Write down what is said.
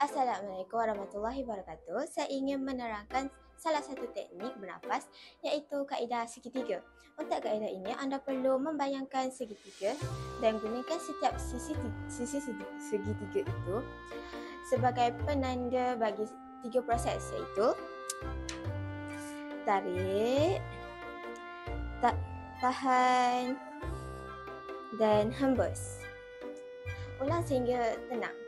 Assalamualaikum warahmatullahi wabarakatuh. Saya ingin menerangkan salah satu teknik bernafas iaitu kaedah segitiga. Untuk kaedah ini anda perlu membayangkan segitiga dan gunakan setiap sisi segitiga itu sebagai penanda bagi 3 proses iaitu tarik, tahan dan hembus. Ulang sehingga tenang.